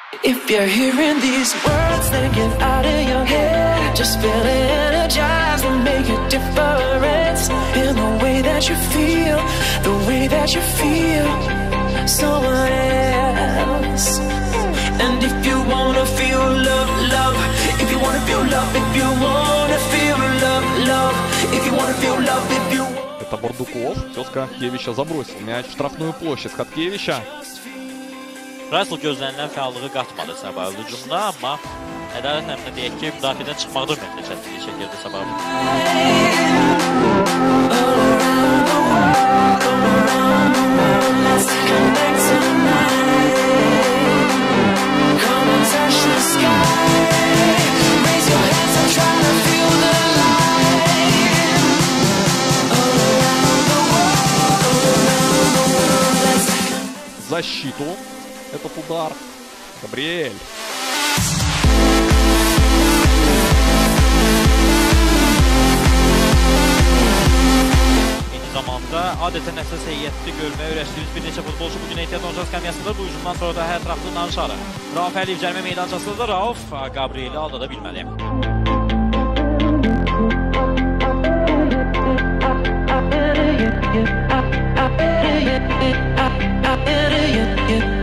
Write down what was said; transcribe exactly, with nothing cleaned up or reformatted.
If you're hearing these words, then get out of your head. Just feel energized and make a difference in the way that you feel, the way that you feel someone else. And if you wanna feel love, love, if you wanna feel love, if you wanna feel love, love, if you wanna feel love, if you wanna... Это Бардуков, тезка Хаткевича забросил мяч в штрафную площадь Хаткевича. Russell gözlənilən fəallığı qatmadı Sabah hücumda, amma ədalət nəminə deyək ki, müdafiədən çıxmaqda ümumiyyətlə çətinlik çəkirdi Sabah. Защиту. Этот удар. Габриэль. Eyni zamanda adətən əsas heyətli görməyə öyrəşdiyimiz bir neçə futbolçu bugün ehtiyat oyuncusu skamyasında. Bu hücumdan sonra da hər tərəfli danışarı. Rauf Əliyev cərimə meydançasında da Rauf Gabrieli aldada bilməli. Yeah.